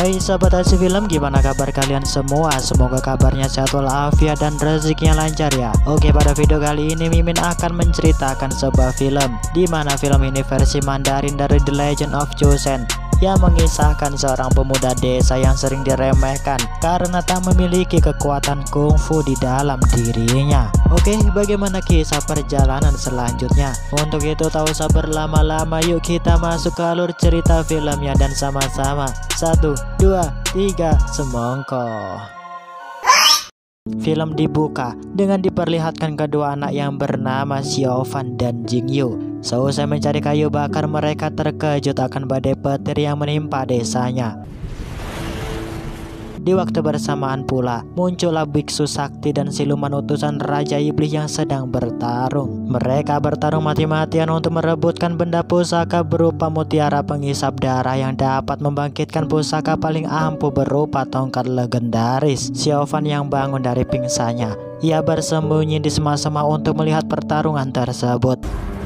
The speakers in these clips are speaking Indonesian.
Hai sahabat Hasil Film, gimana kabar kalian semua? Semoga kabarnya sehat walafiat dan rezekinya lancar ya. Oke, pada video kali ini Mimin akan menceritakan sebuah film, di mana film ini versi Mandarin dari The Legend of Chosen, yang mengisahkan seorang pemuda desa yang sering diremehkan karena tak memiliki kekuatan kungfu di dalam dirinya. Oke, bagaimana kisah perjalanan selanjutnya? Untuk itu tak usah berlama-lama, yuk kita masuk ke alur cerita filmnya dan sama-sama 1, 2, 3, semongko. Film dibuka dengan diperlihatkan kedua anak yang bernama Xiaofan dan Jingyu. Seusai mencari kayu bakar, mereka terkejut akan badai petir yang menimpa desanya. Di waktu bersamaan pula, muncullah biksu sakti dan siluman utusan Raja Iblis yang sedang bertarung. Mereka bertarung mati-matian untuk merebutkan benda pusaka berupa mutiara pengisap darah yang dapat membangkitkan pusaka paling ampuh berupa tongkat legendaris. Xiaofan yang bangun dari pingsannya, ia bersembunyi di sema-sema untuk melihat pertarungan tersebut.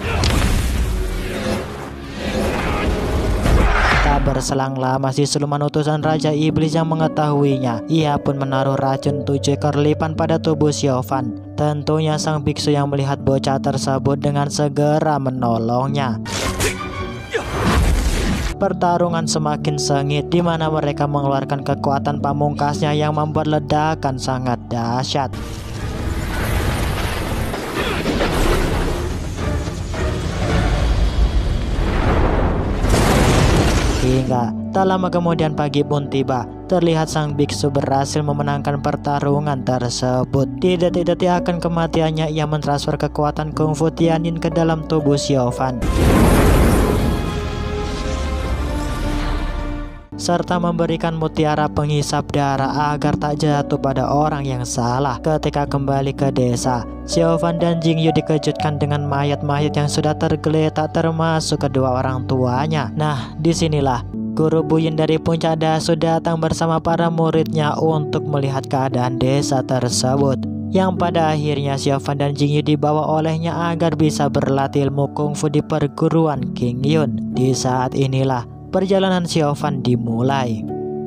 Berselang lama, si siluman utusan Raja Iblis yang mengetahuinya, ia pun menaruh racun 7 ekor lipan pada tubuh Xiaofan. Tentunya sang biksu yang melihat bocah tersebut dengan segera menolongnya. Pertarungan semakin sengit, di mana mereka mengeluarkan kekuatan pamungkasnya yang membuat ledakan sangat dahsyat. Hingga tak lama kemudian pagi pun tiba. Terlihat sang biksu berhasil memenangkan pertarungan tersebut. Di detik-detik akan kematiannya, ia mentransfer kekuatan kungfu Tianyin ke dalam tubuh Xiaofan, serta memberikan mutiara penghisap darah agar tak jatuh pada orang yang salah. Ketika kembali ke desa, Xiaofan dan Jingyu dikejutkan dengan mayat-mayat yang sudah tergeletak, termasuk kedua orang tuanya. Nah, disinilah Guru Buyin dari Puncak Dasu datang bersama para muridnya untuk melihat keadaan desa tersebut, yang pada akhirnya Xiaofan dan Jingyu dibawa olehnya agar bisa berlatih ilmu kungfu di perguruan King Yun. Di saat inilah perjalanan Xiaofan dimulai.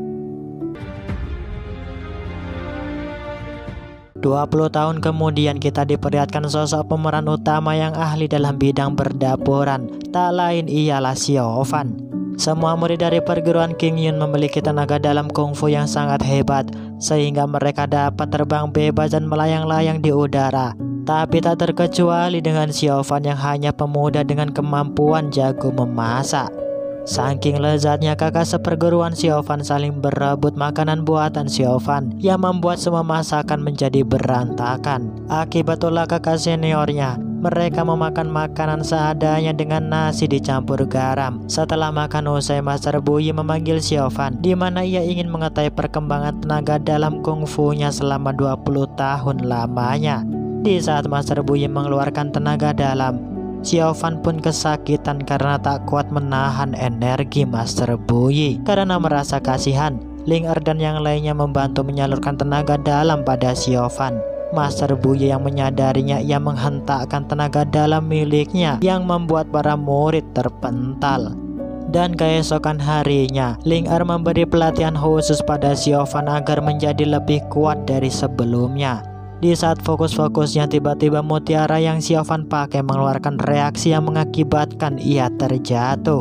20 tahun kemudian kita diperlihatkan sosok pemeran utama yang ahli dalam bidang berdapuran. Tak lain ialah Xiaofan. Semua murid dari perguruan King Yun memiliki tenaga dalam kungfu yang sangat hebat, sehingga mereka dapat terbang bebas dan melayang-layang di udara. Tapi tak terkecuali dengan Xiaofan yang hanya pemuda dengan kemampuan jago memasak. Saking lezatnya, kakak seperguruan Xiaofan saling berebut makanan buatan Xiaofan yang membuat semua masakan menjadi berantakan. Akibat ulah kakak seniornya, mereka memakan makanan seadanya dengan nasi dicampur garam. Setelah makan usai, Master Buyi memanggil Xiaofan, di mana ia ingin mengetahui perkembangan tenaga dalam kungfunya selama 20 tahun lamanya. Di saat Master Buyi mengeluarkan tenaga dalam, Xiaofan pun kesakitan karena tak kuat menahan energi Master Buyi. Karena merasa kasihan, Ling Er dan yang lainnya membantu menyalurkan tenaga dalam pada Xiaofan. Master Buyi yang menyadarinya, ia menghentakkan tenaga dalam miliknya yang membuat para murid terpental. Dan keesokan harinya, Ling Er memberi pelatihan khusus pada Xiaofan agar menjadi lebih kuat dari sebelumnya. Di saat fokus-fokusnya, tiba-tiba mutiara yang Xiaofan pakai mengeluarkan reaksi yang mengakibatkan ia terjatuh.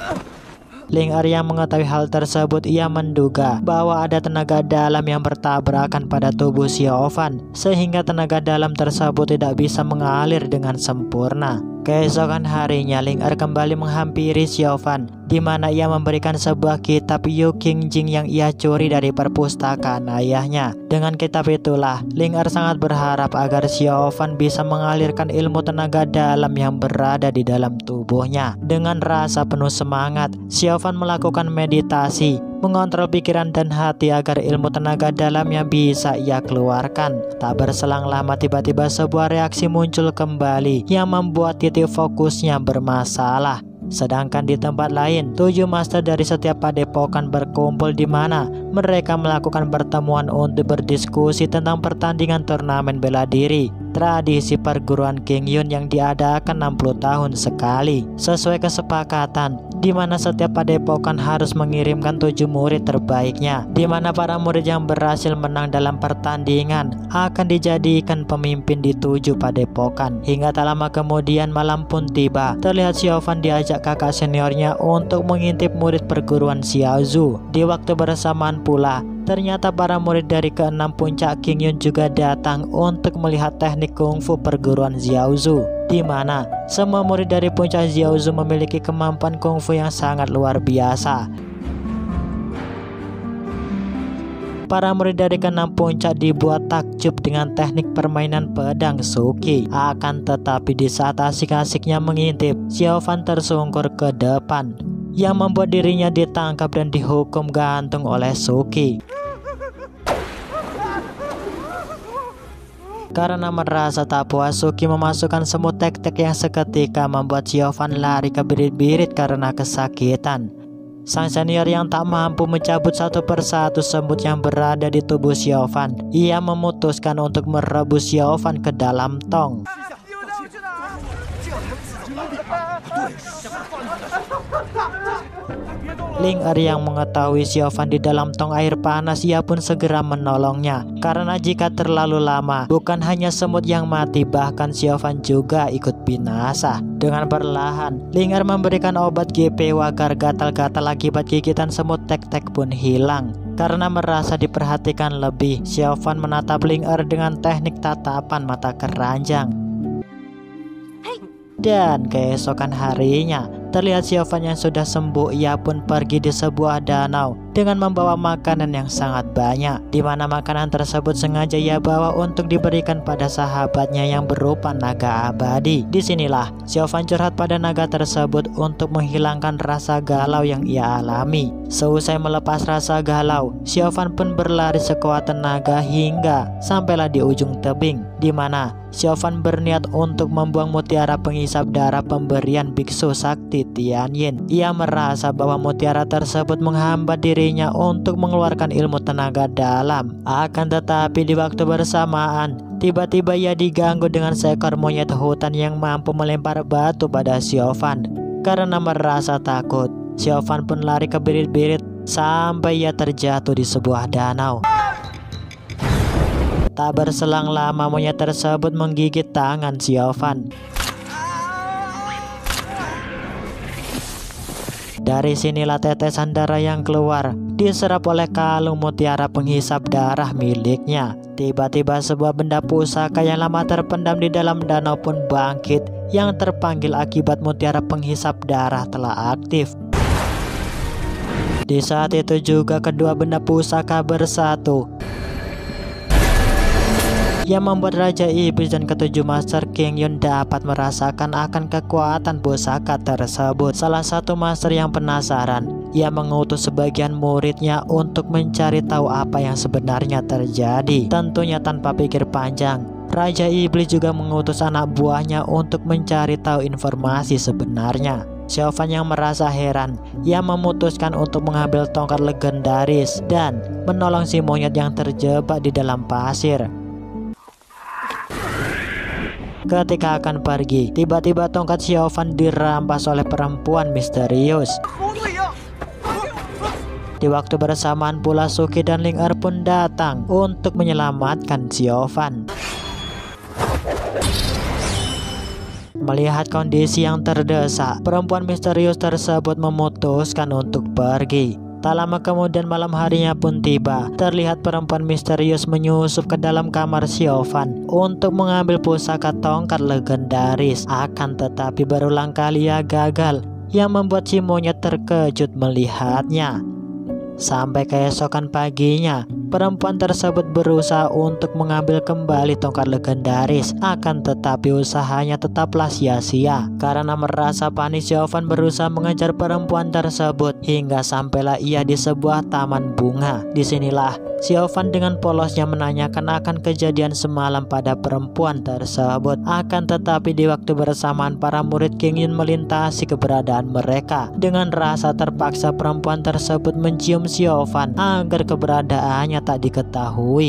Ling Er yang mengetahui hal tersebut, ia menduga bahwa ada tenaga dalam yang bertabrakan pada tubuh Xiaofan, sehingga tenaga dalam tersebut tidak bisa mengalir dengan sempurna. Keesokan harinya, Ling Er kembali menghampiri Xiaofan, di mana ia memberikan sebuah kitab Yu King Jing yang ia curi dari perpustakaan ayahnya. Dengan kitab itulah, Ling Er sangat berharap agar Xiaofan bisa mengalirkan ilmu tenaga dalam yang berada di dalam tubuhnya. Dengan rasa penuh semangat, Xiaofan melakukan meditasi, mengontrol pikiran dan hati agar ilmu tenaga dalamnya bisa ia keluarkan. Tak berselang lama, tiba-tiba sebuah reaksi muncul kembali yang membuat titik fokusnya bermasalah. Sedangkan di tempat lain, 7 master dari setiap padepokan berkumpul, di mana mereka melakukan pertemuan untuk berdiskusi tentang pertandingan turnamen bela diri tradisi perguruan King Yun yang diadakan 60 tahun sekali. Sesuai kesepakatan, di mana setiap padepokan harus mengirimkan 7 murid terbaiknya, di mana para murid yang berhasil menang dalam pertandingan akan dijadikan pemimpin di 7 padepokan. Hingga tak lama kemudian malam pun tiba. Terlihat Xiaofan diajak kakak seniornya untuk mengintip murid perguruan Xiaozu. Di waktu bersamaan pula, ternyata para murid dari ke-6 puncak Qingyun juga datang untuk melihat teknik kungfu perguruan Xiaozu, di mana semua murid dari puncak Xiaozu memiliki kemampuan kungfu yang sangat luar biasa. Para murid dari ke-6 puncak dibuat takjub dengan teknik permainan pedang Suki. Akan tetapi di saat asik-asiknya mengintip, Xiaofan tersungkur ke depan, yang membuat dirinya ditangkap dan dihukum gantung oleh Suki. Karena merasa tak puas, Suki memasukkan semut tek-tek yang seketika membuat Xiaofan lari ke birit-birit karena kesakitan. Sang senior yang tak mampu mencabut satu persatu semut yang berada di tubuh Xiaofan, ia memutuskan untuk merebus Xiaofan ke dalam tong. Ling Er yang mengetahui Xiaofan di dalam tong air panas, ia pun segera menolongnya. Karena jika terlalu lama, bukan hanya semut yang mati, bahkan Xiaofan juga ikut binasa. Dengan perlahan, Ling Er memberikan obat GPW agar gatal-gatal akibat gigitan semut tek-tek pun hilang. Karena merasa diperhatikan lebih, Xiaofan menatap Ling Er dengan teknik tatapan mata keranjang. Dan keesokan harinya, terlihat Xiaofan yang sudah sembuh, ia pun pergi di sebuah danau dengan membawa makanan yang sangat banyak, di mana makanan tersebut sengaja ia bawa untuk diberikan pada sahabatnya yang berupa naga abadi. Disinilah Xiaofan curhat pada naga tersebut untuk menghilangkan rasa galau yang ia alami. Seusai melepas rasa galau, Xiaofan pun berlari sekuat tenaga hingga sampailah di ujung tebing, di mana Xiaofan berniat untuk membuang mutiara penghisap darah pemberian biksu sakti Tianyin. Ia merasa bahwa mutiara tersebut menghambat dirinya untuk mengeluarkan ilmu tenaga dalam. Akan tetapi di waktu bersamaan, tiba-tiba ia diganggu dengan seekor monyet hutan yang mampu melempar batu pada Xiaofan. Karena merasa takut, Xiaofan pun lari ke birit-birit sampai ia terjatuh di sebuah danau. Tak berselang lama, monyet tersebut menggigit tangan Xiaofan. Dari sinilah tetesan darah yang keluar diserap oleh kalung mutiara penghisap darah miliknya. Tiba-tiba sebuah benda pusaka yang lama terpendam di dalam danau pun bangkit, yang terpanggil akibat mutiara penghisap darah telah aktif. Di saat itu juga kedua benda pusaka bersatu, yang membuat Raja Iblis dan ketujuh Master Qingyun dapat merasakan akan kekuatan pusaka tersebut. Salah satu master yang penasaran, ia mengutus sebagian muridnya untuk mencari tahu apa yang sebenarnya terjadi. Tentunya tanpa pikir panjang, Raja Iblis juga mengutus anak buahnya untuk mencari tahu informasi sebenarnya. Xiaofan yang merasa heran, ia memutuskan untuk mengambil tongkat legendaris dan menolong si monyet yang terjebak di dalam pasir. Ketika akan pergi, tiba-tiba tongkat Xiaofan dirampas oleh perempuan misterius. Di waktu bersamaan pula, Suki dan Ling Er pun datang untuk menyelamatkan Xiaofan. Melihat kondisi yang terdesak, perempuan misterius tersebut memutuskan untuk pergi. Tak lama kemudian malam harinya pun tiba. Terlihat perempuan misterius menyusup ke dalam kamar Xiaofan untuk mengambil pusaka tongkat legendaris. Akan tetapi berulang kali ia gagal, yang membuat si monyet terkejut melihatnya. Sampai keesokan paginya, perempuan tersebut berusaha untuk mengambil kembali tongkat legendaris. Akan tetapi usahanya tetaplah sia-sia. Karena merasa panik, Xiaofan berusaha mengejar perempuan tersebut hingga sampailah ia di sebuah taman bunga. Disinilah Xiaofan dengan polosnya menanyakan akan kejadian semalam pada perempuan tersebut. Akan tetapi di waktu bersamaan para murid Qingyun melintasi keberadaan mereka. Dengan rasa terpaksa perempuan tersebut mencium Xiaofan agar keberadaannya tak diketahui.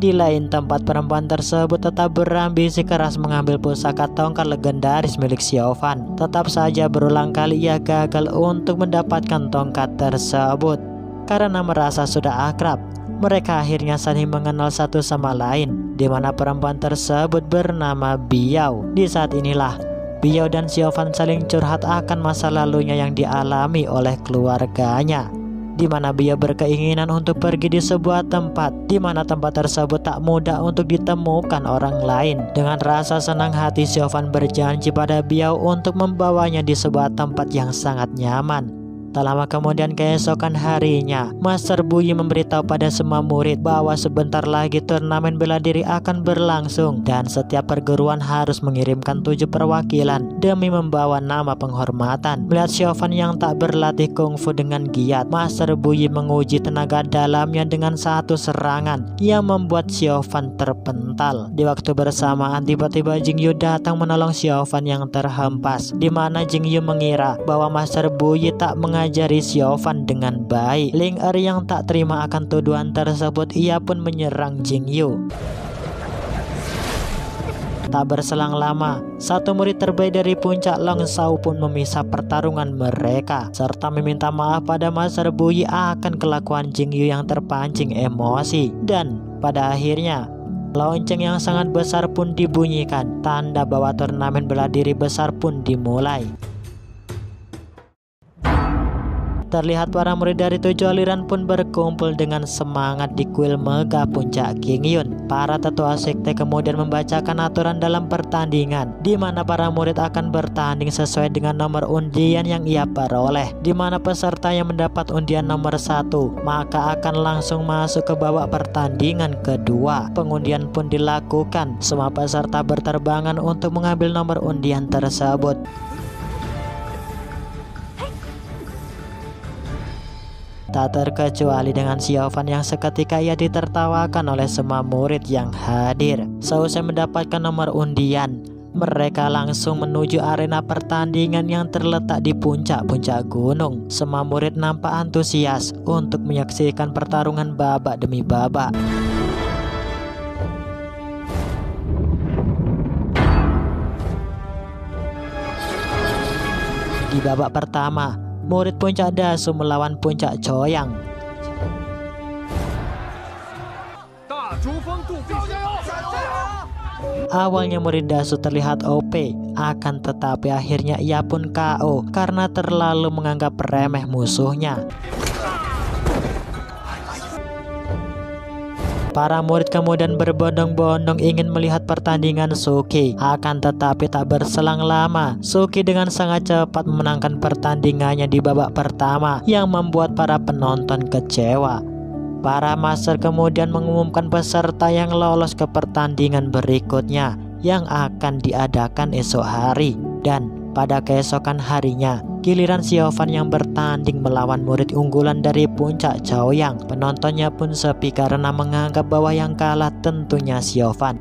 Di lain tempat, perempuan tersebut tetap berambisi keras mengambil pusaka tongkat legendaris milik Siofan. Tetap saja berulang kali ia gagal untuk mendapatkan tongkat tersebut. Karena merasa sudah akrab, mereka akhirnya saling mengenal satu sama lain, di mana perempuan tersebut bernama Biao. Di saat inilah Biao dan Siofan saling curhat akan masa lalunya yang dialami oleh keluarganya, di mana Biao berkeinginan untuk pergi di sebuah tempat, di mana tempat tersebut tak mudah untuk ditemukan orang lain. Dengan rasa senang hati, Siofan berjanji pada Biao untuk membawanya di sebuah tempat yang sangat nyaman. Tak lama kemudian, keesokan harinya, Master Buyi memberitahu pada semua murid bahwa sebentar lagi turnamen bela diri akan berlangsung dan setiap perguruan harus mengirimkan 7 perwakilan demi membawa nama penghormatan. Melihat Siofan yang tak berlatih kungfu dengan giat, Master Buyi menguji tenaga dalamnya dengan satu serangan yang membuat Siofan terpental. Di waktu bersamaan, tiba-tiba Jingyu datang menolong Siofan yang terhempas, di mana Jingyu mengira bahwa Master Buyi tak mengajari Siofan dengan baik. Ling Er yang tak terima akan tuduhan tersebut, ia pun menyerang Jingyu. Tak berselang lama, satu murid terbaik dari puncak Longsao pun memisah pertarungan mereka serta meminta maaf pada Master Buyi akan kelakuan Jingyu yang terpancing emosi. Dan pada akhirnya, lonceng yang sangat besar pun dibunyikan, tanda bahwa turnamen bela diri besar pun dimulai. Terlihat para murid dari 7 aliran pun berkumpul dengan semangat di kuil megah puncak Qingyun. Para tetua sekte kemudian membacakan aturan dalam pertandingan, di mana para murid akan bertanding sesuai dengan nomor undian yang ia peroleh, di mana peserta yang mendapat undian nomor 1 maka akan langsung masuk ke babak pertandingan kedua. Pengundian pun dilakukan, semua peserta berterbangan untuk mengambil nomor undian tersebut. Tak terkecuali dengan Siofan yang seketika ia ditertawakan oleh semua murid yang hadir. Seusai mendapatkan nomor undian, mereka langsung menuju arena pertandingan yang terletak di puncak-puncak gunung. Semua murid nampak antusias untuk menyaksikan pertarungan babak demi babak. Di babak pertama, murid puncak Dasu melawan puncak Coyang. Awalnya murid Dasu terlihat OP, akan tetapi akhirnya ia pun KO karena terlalu menganggap remeh musuhnya. Para murid kemudian berbondong-bondong ingin melihat pertandingan Suki. Akan tetapi tak berselang lama, Suki dengan sangat cepat memenangkan pertandingannya di babak pertama yang membuat para penonton kecewa. Para master kemudian mengumumkan peserta yang lolos ke pertandingan berikutnya yang akan diadakan esok hari. Dan pada keesokan harinya, giliran Siofan yang bertanding melawan murid unggulan dari puncak Chaoyang. Penontonnya pun sepi karena menganggap bahwa yang kalah tentunya Siofan.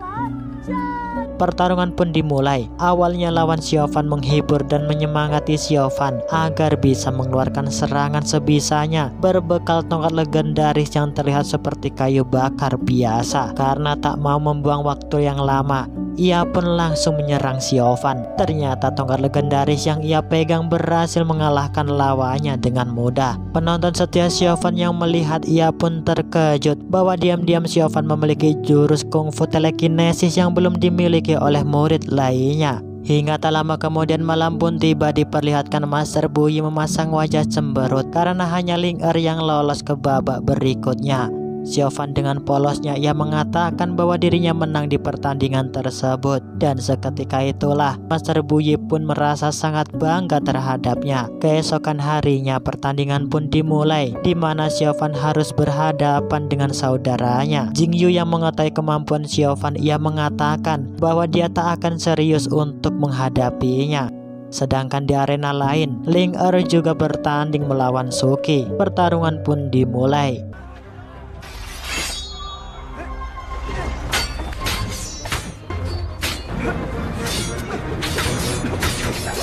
Pertarungan pun dimulai. Awalnya lawan Siofan menghibur dan menyemangati Siofan agar bisa mengeluarkan serangan sebisanya berbekal tongkat legendaris yang terlihat seperti kayu bakar biasa. Karena tak mau membuang waktu yang lama, ia pun langsung menyerang Siofan. Ternyata tongkat legendaris yang ia pegang berhasil mengalahkan lawannya dengan mudah. Penonton setia Siofan yang melihat ia pun terkejut bahwa diam-diam Siofan memiliki jurus kungfu telekinesis yang belum dimiliki oleh murid lainnya. Hingga tak lama kemudian malam pun tiba, diperlihatkan Master Buyi memasang wajah cemberut karena hanya Ling Er yang lolos ke babak berikutnya. Siofan dengan polosnya ia mengatakan bahwa dirinya menang di pertandingan tersebut, dan seketika itulah Master Buyi pun merasa sangat bangga terhadapnya. Keesokan harinya pertandingan pun dimulai, di mana Siofan harus berhadapan dengan saudaranya Jingyu yang mengetahui kemampuan Siofan. Ia mengatakan bahwa dia tak akan serius untuk menghadapinya. Sedangkan di arena lain, Ling Er juga bertanding melawan Suki. Pertarungan pun dimulai.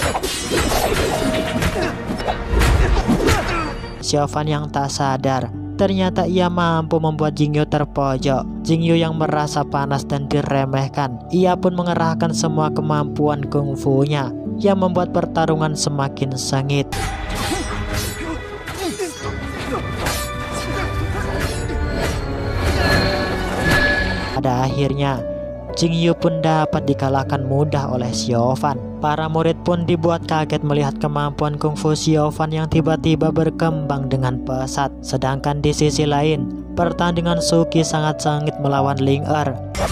Siofan yang tak sadar ternyata ia mampu membuat Jingyu terpojok. Jingyu yang merasa panas dan diremehkan, ia pun mengerahkan semua kemampuan kungfunya yang membuat pertarungan semakin sengit. Pada akhirnya, Jingyu pun dapat dikalahkan mudah oleh Siofan. Para murid pun dibuat kaget melihat kemampuan kungfu Siofan yang tiba-tiba berkembang dengan pesat. Sedangkan di sisi lain, pertandingan Suki sangat sengit melawan Ling Er.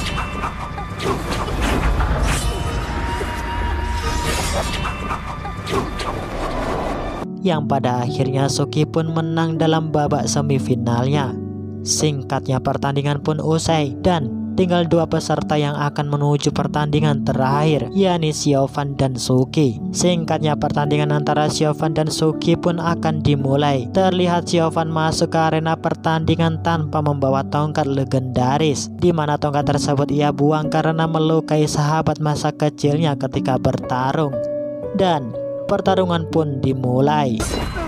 Yang pada akhirnya Suki pun menang dalam babak semifinalnya. Singkatnya pertandingan pun usai dan tinggal dua peserta yang akan menuju pertandingan terakhir, yakni Siofan dan Suki. Singkatnya pertandingan antara Siofan dan Suki pun akan dimulai. Terlihat Siofan masuk ke arena pertandingan tanpa membawa tongkat legendaris, di mana tongkat tersebut ia buang karena melukai sahabat masa kecilnya ketika bertarung. Dan pertarungan pun dimulai.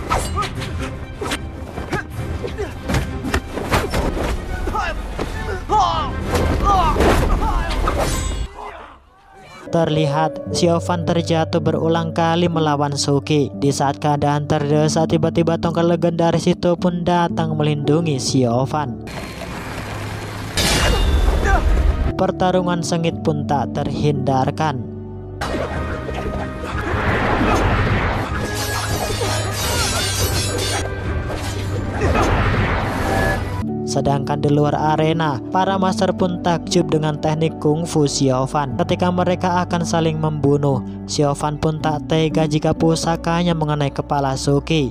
Terlihat Siofan terjatuh berulang kali melawan Suki. Di saat keadaan terdesak, tiba-tiba tongkat legendaris itu pun datang melindungi Siofan. Pertarungan sengit pun tak terhindarkan. Sedangkan di luar arena, para master pun takjub dengan teknik kungfu Siofan. Ketika mereka akan saling membunuh, Siofan pun tak tega jika pusakanya mengenai kepala Suki.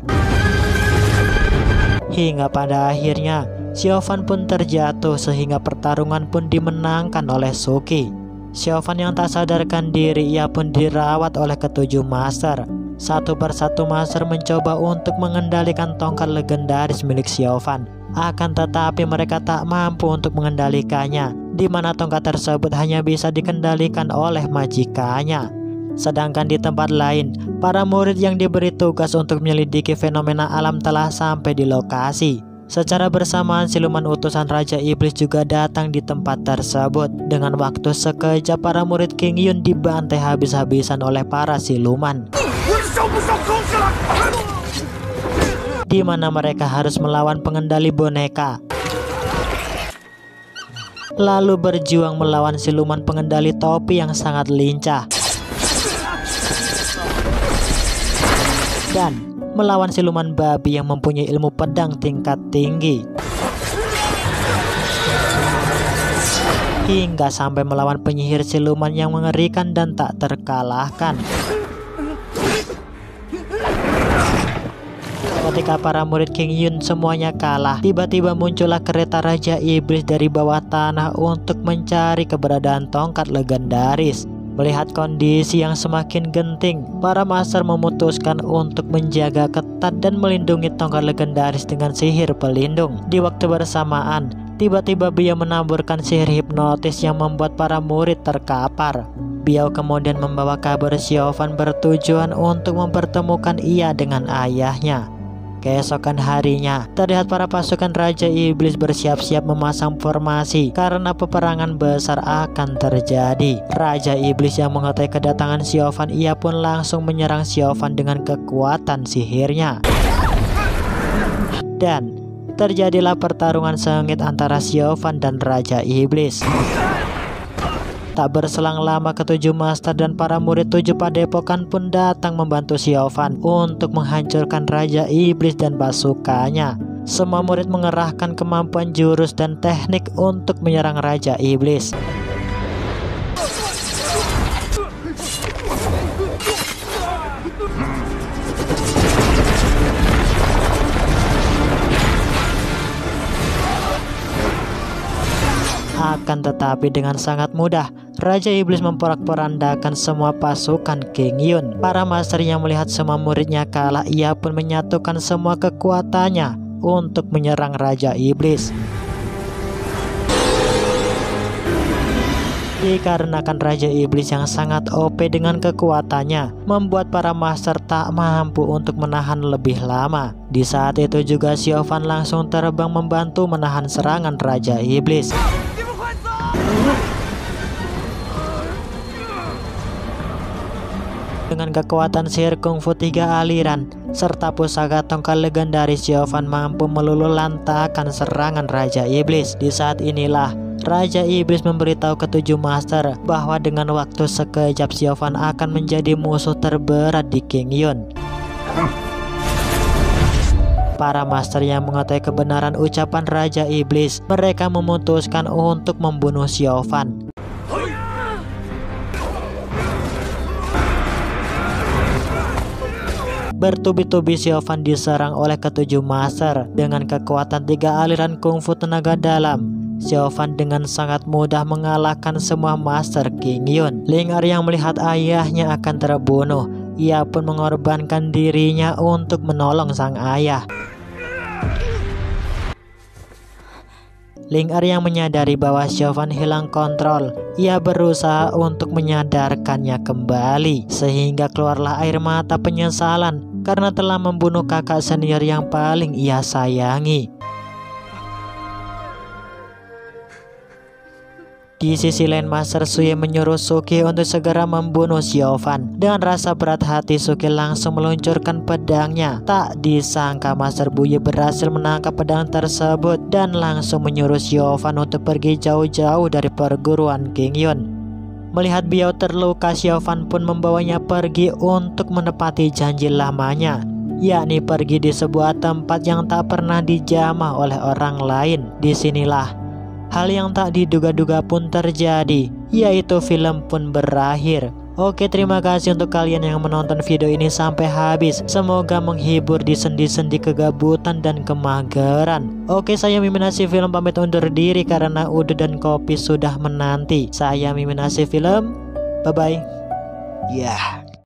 Hingga pada akhirnya, Siofan pun terjatuh sehingga pertarungan pun dimenangkan oleh Suki. Siofan yang tak sadarkan diri, ia pun dirawat oleh ketujuh master. Satu persatu master mencoba untuk mengendalikan tongkat legendaris milik Siofan. Akan tetapi mereka tak mampu untuk mengendalikannya, di mana tongkat tersebut hanya bisa dikendalikan oleh majikannya. Sedangkan di tempat lain, para murid yang diberi tugas untuk menyelidiki fenomena alam telah sampai di lokasi. Secara bersamaan siluman utusan Raja Iblis juga datang di tempat tersebut. Dengan waktu sekejap para murid King Yun dibantai habis-habisan oleh para siluman, di mana mereka harus melawan pengendali boneka, lalu berjuang melawan siluman pengendali topi yang sangat lincah, dan melawan siluman babi yang mempunyai ilmu pedang tingkat tinggi, hingga sampai melawan penyihir siluman yang mengerikan dan tak terkalahkan. Ketika para murid King Yun semuanya kalah, tiba-tiba muncullah kereta Raja Iblis dari bawah tanah untuk mencari keberadaan tongkat legendaris. Melihat kondisi yang semakin genting, para master memutuskan untuk menjaga ketat dan melindungi tongkat legendaris dengan sihir pelindung. Di waktu bersamaan, tiba-tiba Biao menaburkan sihir hipnotis yang membuat para murid terkapar. Biao kemudian membawa kabur Siofan bertujuan untuk mempertemukan ia dengan ayahnya. Keesokan harinya, terlihat para pasukan Raja Iblis bersiap-siap memasang formasi karena peperangan besar akan terjadi. Raja Iblis yang mengetahui kedatangan Siofan, ia pun langsung menyerang Siofan dengan kekuatan sihirnya. Dan terjadilah pertarungan sengit antara Siofan dan Raja Iblis. Tak berselang lama, ketujuh master dan para murid tujuh padepokan pun datang membantu Siofan untuk menghancurkan Raja Iblis dan pasukannya. Semua murid mengerahkan kemampuan jurus dan teknik untuk menyerang Raja Iblis. Akan tetapi dengan sangat mudah, Raja Iblis memporak-porandakan semua pasukan King Yun. Para master yang melihat semua muridnya kalah, ia pun menyatukan semua kekuatannya untuk menyerang Raja Iblis. Dikarenakan Raja Iblis yang sangat OP dengan kekuatannya, membuat para master tak mampu untuk menahan lebih lama. Di saat itu juga Siofan langsung terbang membantu menahan serangan Raja Iblis. Dengan kekuatan sihir kungfu 3 aliran serta pusaka tongkat legendaris, Siofan mampu meluluhlantakkan serangan Raja Iblis. Di saat inilah Raja Iblis memberitahu ke-7 master bahwa dengan waktu sekejap Siofan akan menjadi musuh terberat di King Yun. Para master yang mengetahui kebenaran ucapan Raja Iblis, mereka memutuskan untuk membunuh Siofan. Bertubi-tubi Siofan diserang oleh ke-7 master dengan kekuatan 3 aliran kungfu tenaga dalam. Siofan dengan sangat mudah mengalahkan semua master King Yun. Ling Er yang melihat ayahnya akan terbunuh, ia pun mengorbankan dirinya untuk menolong sang ayah. Ling Er yang menyadari bahwa Siofan hilang kontrol, ia berusaha untuk menyadarkannya kembali, sehingga keluarlah air mata penyesalan karena telah membunuh kakak senior yang paling ia sayangi. Di sisi lain, Master Sui menyuruh Suki untuk segera membunuh Siofan. Dengan rasa berat hati, Suki langsung meluncurkan pedangnya. Tak disangka Master Buye berhasil menangkap pedang tersebut dan langsung menyuruh Siofan untuk pergi jauh-jauh dari perguruan King Yun. Melihat Biao terluka, Siofan pun membawanya pergi untuk menepati janji lamanya, yakni pergi di sebuah tempat yang tak pernah dijamah oleh orang lain. Disinilah hal yang tak diduga-duga pun terjadi, yaitu film pun berakhir. Oke, terima kasih untuk kalian yang menonton video ini sampai habis. Semoga menghibur di sendi-sendi kegabutan dan kemageran. Oke, saya Mimin Asih Film pamit undur diri karena udut dan kopi sudah menanti. Saya Mimin Asih Film, bye-bye. Yeah.